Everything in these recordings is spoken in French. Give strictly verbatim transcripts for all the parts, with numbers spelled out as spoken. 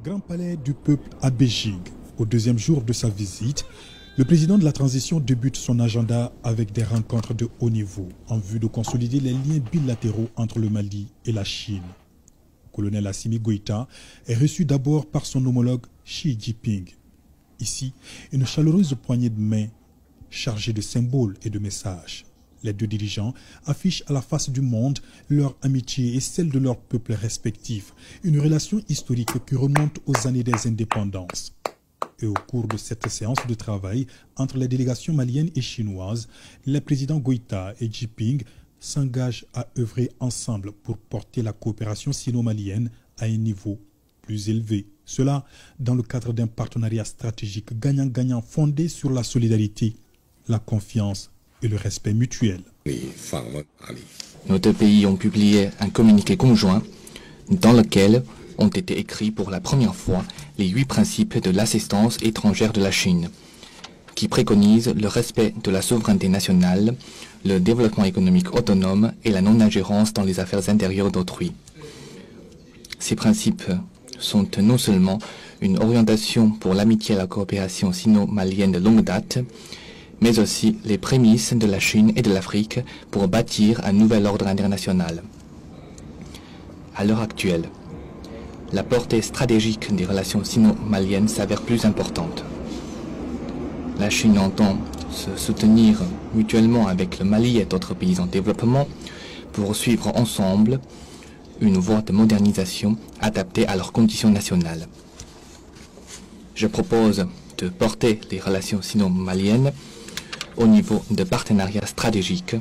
Grand Palais du Peuple à Beijing. Au deuxième jour de sa visite, le président de la transition débute son agenda avec des rencontres de haut niveau en vue de consolider les liens bilatéraux entre le Mali et la Chine. Le colonel Assimi Goïta est reçu d'abord par son homologue Xi Jinping. Ici, une chaleureuse poignée de main chargée de symboles et de messages. Les deux dirigeants affichent à la face du monde leur amitié et celle de leurs peuples respectifs, une relation historique qui remonte aux années des indépendances. Et au cours de cette séance de travail entre les délégations maliennes et chinoises, les présidents Goïta et Jinping s'engagent à œuvrer ensemble pour porter la coopération sino-malienne à un niveau plus élevé. Cela dans le cadre d'un partenariat stratégique gagnant-gagnant fondé sur la solidarité, la confiance et le respect mutuel. Nos deux pays ont publié un communiqué conjoint dans lequel ont été écrits pour la première fois les huit principes de l'assistance étrangère de la Chine, qui préconisent le respect de la souveraineté nationale, le développement économique autonome et la non-ingérence dans les affaires intérieures d'autrui. Ces principes sont non seulement une orientation pour l'amitié et la coopération sino-malienne de longue date, mais aussi les prémices de la Chine et de l'Afrique pour bâtir un nouvel ordre international. À l'heure actuelle, la portée stratégique des relations sino-maliennes s'avère plus importante. La Chine entend se soutenir mutuellement avec le Mali et d'autres pays en développement pour suivre ensemble une voie de modernisation adaptée à leurs conditions nationales. Je propose de porter les relations sino-maliennes au niveau de partenariat stratégique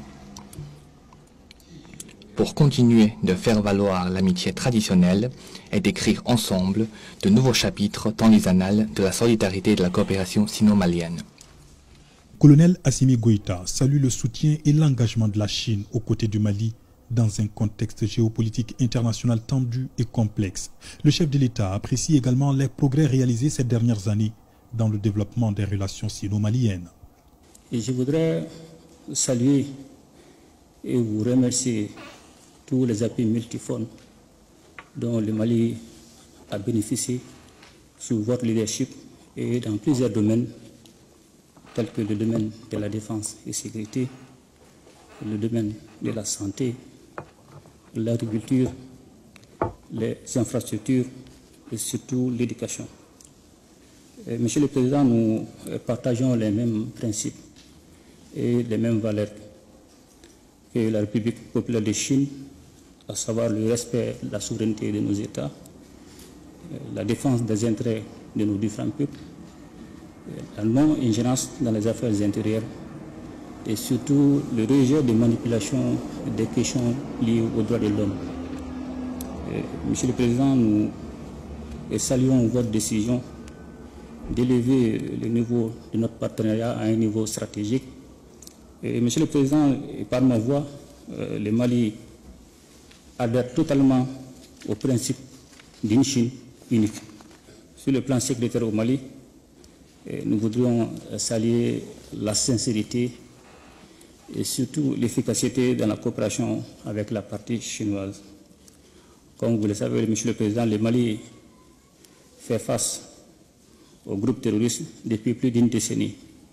pour continuer de faire valoir l'amitié traditionnelle et d'écrire ensemble de nouveaux chapitres dans les annales de la solidarité et de la coopération sino-malienne. Colonel Assimi Goïta salue le soutien et l'engagement de la Chine aux côtés du Mali dans un contexte géopolitique international tendu et complexe. Le chef de l'État apprécie également les progrès réalisés ces dernières années dans le développement des relations sino-maliennes. Et je voudrais saluer et vous remercier tous les appuis multiformes dont le Mali a bénéficié sous votre leadership et dans plusieurs domaines tels que le domaine de la défense et sécurité, le domaine de la santé, l'agriculture, les infrastructures et surtout l'éducation. Monsieur le Président, nous partageons les mêmes principes et les mêmes valeurs que la République populaire de Chine, à savoir le respect de la souveraineté de nos États, la défense des intérêts de nos différents peuples, la non-ingérence dans les affaires intérieures et surtout le rejet des manipulations des questions liées aux droits de l'homme. Monsieur le Président, nous saluons votre décision d'élever le niveau de notre partenariat à un niveau stratégique. Et, Monsieur le Président, par ma voix, euh, le Mali adhère totalement au principe d'une Chine unique. Sur le plan sécuritaire au Mali, et nous voudrions saluer la sincérité et surtout l'efficacité dans la coopération avec la partie chinoise. Comme vous le savez, Monsieur le Président, le Mali fait face au groupe terroriste depuis plus d'une décennie.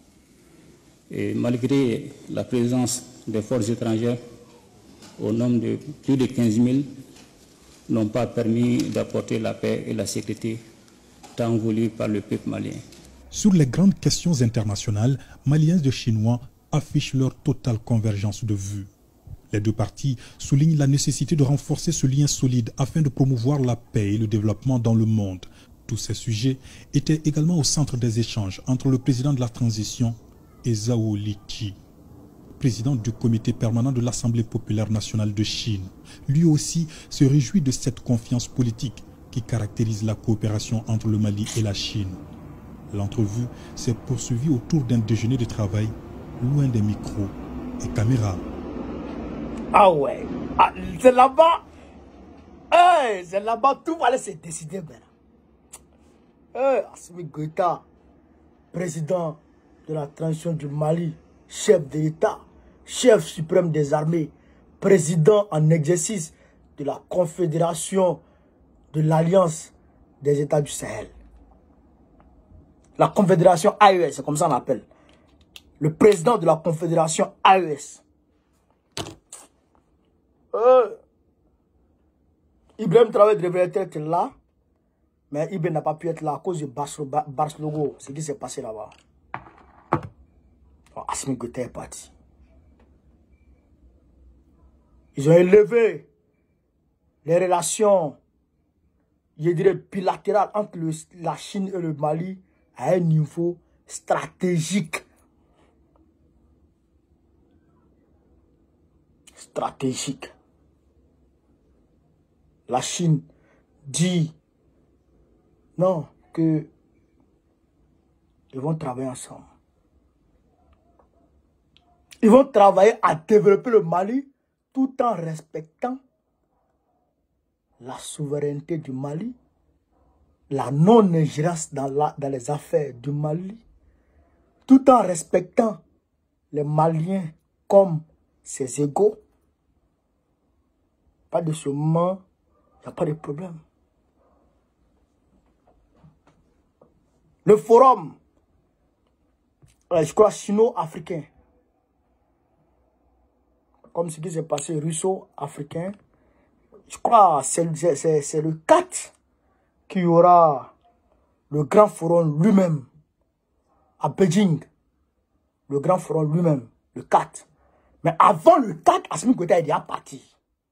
Et malgré la présence des forces étrangères, au nombre de plus de quinze mille, n'ont pas permis d'apporter la paix et la sécurité tant voulues par le peuple malien. Sur les grandes questions internationales, Maliens et Chinois affichent leur totale convergence de vues. Les deux parties soulignent la nécessité de renforcer ce lien solide afin de promouvoir la paix et le développement dans le monde. Tous ces sujets étaient également au centre des échanges entre le président de la transition et Zhao Liqi, président du comité permanent de l'Assemblée populaire nationale de Chine. Lui aussi se réjouit de cette confiance politique qui caractérise la coopération entre le Mali et la Chine. L'entrevue s'est poursuivie autour d'un déjeuner de travail, loin des micros et caméras. Ah ouais, ah, c'est là-bas, hey, c'est là-bas, tout va aller se décider maintenant. Hey, Assimi Goïta, président de la transition du Mali, chef de l'État, chef suprême des armées, président en exercice de la Confédération de l'Alliance des États du Sahel. La Confédération A E S, c'est comme ça on l'appelle. Le président de la Confédération A E S. Euh, Ibrahim Traoré devrait être là, mais Ibrahim n'a pas pu être là à cause de Bars Logo, ce qui s'est passé là-bas. Assimi Goïta est parti. Ils ont élevé les relations, je dirais, bilatérales entre le, la Chine et le Mali à un niveau stratégique. Stratégique. La Chine dit non, que ils vont travailler ensemble. Ils vont travailler à développer le Mali tout en respectant la souveraineté du Mali, la non-ingérence dans, la, dans les affaires du Mali, tout en respectant les Maliens comme ses égaux. Pas de ce moment, il n'y a pas de problème. Le forum, je crois, sino-africain, comme ce qui s'est passé russo-africain, je crois que c'est le quatre qui y aura le grand forum lui-même à Beijing. Le grand forum lui-même, le quatre. Mais avant le quatre, Assimi Goïta est déjà parti.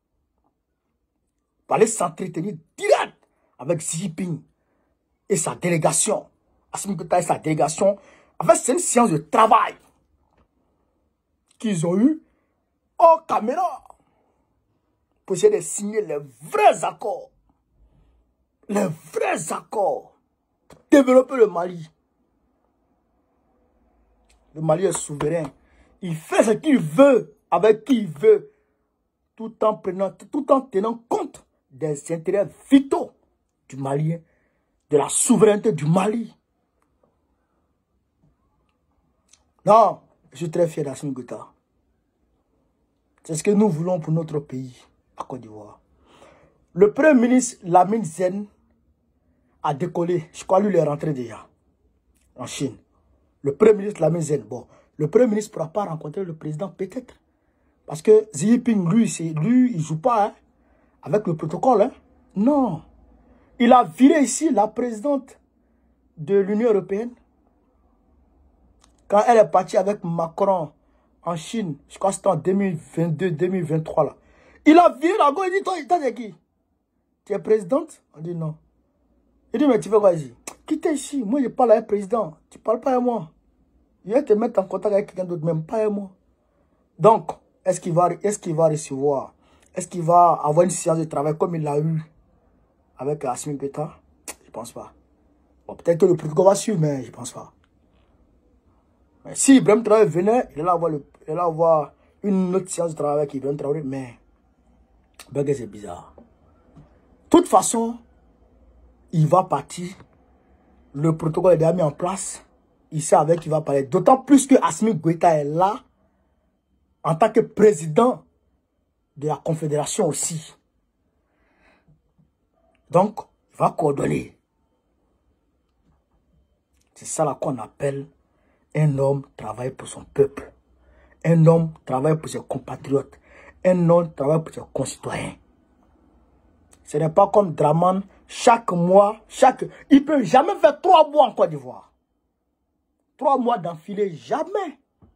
Pour aller s'entretenir direct avec Xi Jinping et sa délégation. Assimi Goïta et sa délégation. En fait, c'est une séance de travail qu'ils ont eu en caméra pour essayer de signer les vrais accords. Les vrais accords pour développer le Mali. Le Mali est souverain. Il fait ce qu'il veut avec qui il veut, tout en prenant, tout en tenant compte des intérêts vitaux du Malien, de la souveraineté du Mali. Non, je suis très fier d'Assimi Goïta. C'est ce que nous voulons pour notre pays, à Côte d'Ivoire. Le premier ministre Lamine Zen a décollé. Je crois lui il est rentré déjà en Chine. Le premier ministre Lamine Zen. Bon, le premier ministre ne pourra pas rencontrer le président peut-être. Parce que Xi Jinping, lui, lui il ne joue pas hein, avec le protocole. Hein. Non. Il a viré ici la présidente de l'Union européenne. Quand elle est partie avec Macron en Chine, je crois que c'était en deux mille vingt-deux deux mille vingt-trois là. Il a viré la go, il dit, toi, t'es qui? Tu es présidente? On dit non. Il dit, mais tu fais quoi ici? Quitte ici, moi je parle avec le président, tu ne parles pas avec moi. Je vais te mettre en contact avec quelqu'un d'autre, même pas avec moi. Donc, est-ce qu'il va, est-ce qu'il va recevoir? Est-ce qu'il va avoir une séance de travail comme il l'a eu avec Assimi Goïta? Je ne pense pas. Bon, peut-être que le protocole va suivre, mais je ne pense pas. Mais si Ibrahim Traoré venait, il allait avoir, le, il allait avoir une autre séance de travail avec Ibrahim Traoré, mais ben, c'est bizarre. De toute façon, il va partir. Le protocole est déjà mis en place. Il sait avec qui il va parler. D'autant plus que Assimi Goïta est là en tant que président de la Confédération aussi. Donc, il va coordonner. C'est ça là qu'on appelle un homme travaille pour son peuple. Un homme travaille pour ses compatriotes. Un homme travaille pour ses concitoyens. Ce n'est pas comme Draman, chaque mois, chaque... il ne peut jamais faire trois mois en Côte d'Ivoire. Trois mois d'enfilé, jamais.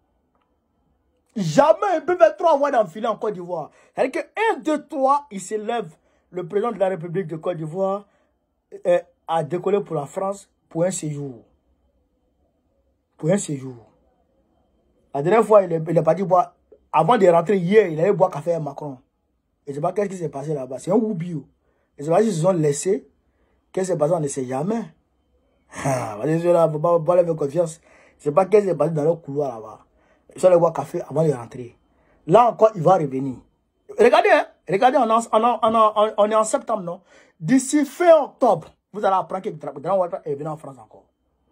Jamais il peut faire trois mois d'enfilé en Côte d'Ivoire. C'est-à-dire que un, deux, trois, il s'élève, le président de la République de Côte d'Ivoire euh, a décollé pour la France pour un séjour. Pour un séjour. La dernière fois, il est parti boire, avant de rentrer hier, il allait boire café avec Macron. Et je ne sais pas qu'est-ce qui s'est passé là-bas. C'est un oubli. Et je ne sais pas s'ils se sont laissés. Qu'est-ce qui s'est passé, on ne sait jamais. Ah, il ne faut pas parler avec confiance. Je ne sais pas qu'est-ce qui s'est passé dans le couloir là-bas. Ils sont allés boire café avant de rentrer. Là encore, il va revenir. Regardez, hein, regardez, on, en, on, en, on, en, on est en septembre, non? D'ici fin octobre, vous allez apprendre que Grand Ouattara est venu en France encore.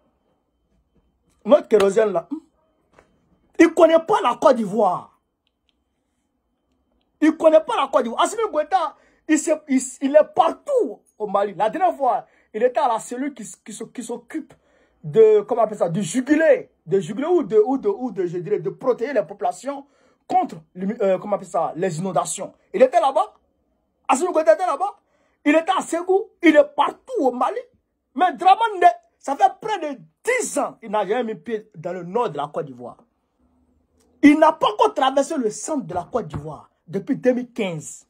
Notre kérosène là, il ne connaît pas la Côte d'Ivoire. Il ne connaît pas la Côte d'Ivoire. Assimi Goïta, il, il, il est partout au Mali. La dernière fois, il était à la cellule qui, qui, qui s'occupe de, comment on appelle ça, de juguler, de juguler ou de, ou de, ou de, je dirais, de protéger les populations contre, euh, comment on appelle ça, les inondations. Il était là-bas. Assimi Goïta était là-bas. Il était à Ségou. Il est partout au Mali. Mais Dramane, ça fait près de dix ans, il n'a jamais mis pied dans le nord de la Côte d'Ivoire. Il n'a pas encore traversé le centre de la Côte d'Ivoire depuis deux mille quinze.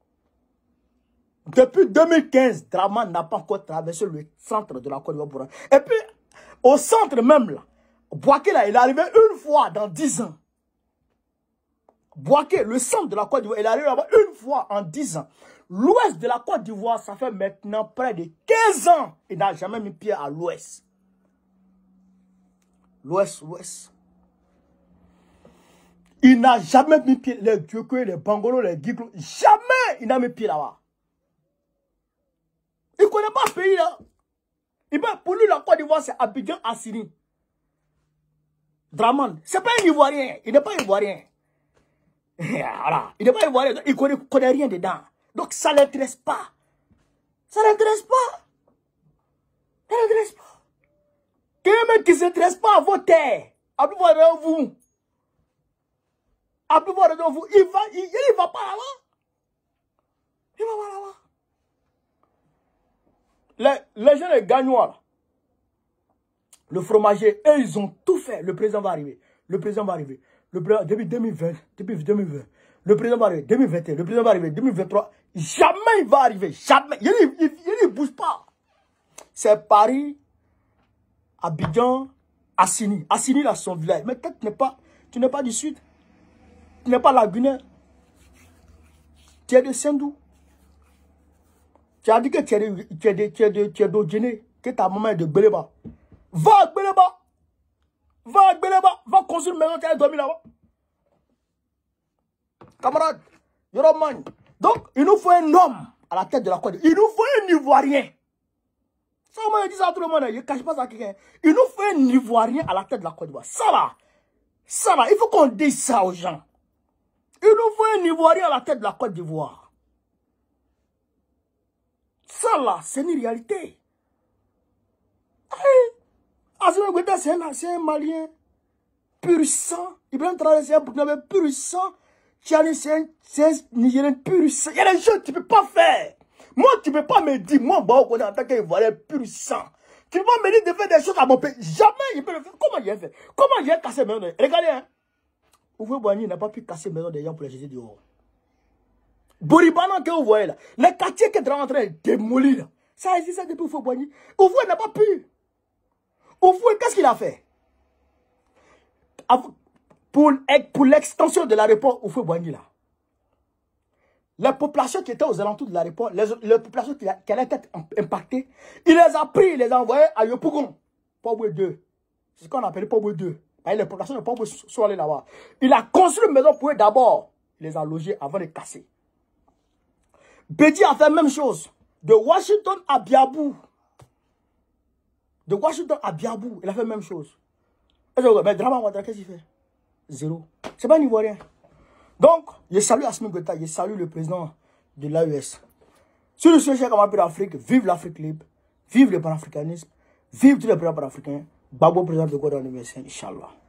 Depuis deux mille quinze, Dramane n'a pas encore traversé le centre de la Côte d'Ivoire. Et puis, au centre même, là, Bouaké, là, il est arrivé une fois dans dix ans. Bouaké, le centre de la Côte d'Ivoire, il est arrivé là-bas une fois en dix ans. L'ouest de la Côte d'Ivoire, ça fait maintenant près de quinze ans. Il n'a jamais mis pied à l'ouest. L'ouest, l'ouest. Il n'a jamais mis pied, les Diokoé, les Bangolos, les Giglo, jamais il n'a mis pied là-bas. Il ne connaît pas ce pays là. Il peut, pour lui, la Côte d'Ivoire, c'est Abidjan Assini. Dramane, ce n'est pas un Ivoirien. Il n'est pas Ivoirien. Voilà. Il n'est pas Ivoirien. Il ne connaît, connaît rien dedans. Donc ça ne l'intéresse pas. Ça ne l'intéresse pas. Ça ne l'intéresse pas. Quelqu'un qui ne s'intéresse pas à vos terres, à plus voir de vous. À plus voir de vous. Il ne va, il, il va pas là-bas. Il va pas là-bas. Les, les gens, les gagnois, là, le fromager, eux, ils ont tout fait. Le président va arriver. Le président va arriver. Le président, depuis deux mille vingt, depuis deux mille vingt, le président va arriver. deux mille vingt et un, le président va arriver. deux mille vingt-trois, jamais il va arriver. Jamais. Il ne bouge pas. C'est Paris, Abidjan, Assini. Assini, là, son village. Mais toi, tu n'es pas, tu n'es pas du sud. Tu n'es pas lagunaire. Tu es de Sendou. Tu as dit que tu es de, tu es de, tu es de, tu es d'Odjene, que ta maman est de Beleba. Va à Beleba. Va à Beleba. Va construire une maison, tu as dormi là-bas. Camarade, Yoroman. Donc, il nous faut un homme à la tête de la Côte d'Ivoire. Il nous faut un Ivoirien. Ça, moi, je dis ça à tout le monde. Je ne cache pas ça à quelqu'un. Il nous faut un Ivoirien à la tête de la Côte d'Ivoire. Ça là. Ça là. Il faut qu'on dise ça aux gens. Il nous faut un Ivoirien à la tête de la Côte d'Ivoire. Ça là, c'est une réalité. Assimi Goïta, c'est un, un Malien pur sang. Ibrahim Traoré, c'est un Burkinabé pur sang. Tchani, c'est un, un Nigérien pur sang. Il y a des choses que tu ne peux pas faire. Moi, tu ne peux pas me dire, moi, bah, en tant qu'Ivoirien pur sang. Tu ne peux pas me dire de faire des choses à mon pays. Jamais il peut le faire. Comment il a fait? Comment il a cassé mes maisons? Regardez, hein. Ouvre Boigny n'a pas pu casser les maisons des gens pour les jeter dehors. Boribana que vous voyez là, les quartiers qui sont en train de démolir là, ça existe depuis Oufoué Boigny. Oufoué n'a pas pu. Oufoué, qu'est-ce qu'il a fait? Pour, pour l'extension de l'aéroport Oufoué Boigny là, les populations qui étaient aux alentours de l'aéroport, les, les populations qui, qui allaient être impactées, il les a pris, il les a envoyés à Yopougon, Poboué deux. C'est ce qu'on appelle Poboué deux. Les populations de Poboué sont allées là-bas. Il a construit une maison pour eux d'abord. Il les a logés avant de casser. Bédi a fait la même chose. De Washington à Biabou. De Washington à Biabou, il a fait la même chose. Mais Dramane Ouattara, qu'est-ce qu'il fait? Zéro. C'est pas un Ivoirien. Donc, je salue Assimi Goïta, je salue le président de l'A E S. Sur le sujet comme appelle l'Afrique, vive l'Afrique libre, vive le panafricanisme, vive tous les présidents panafricains, Babo président de Côte d'Ivoire, Inch'Allah.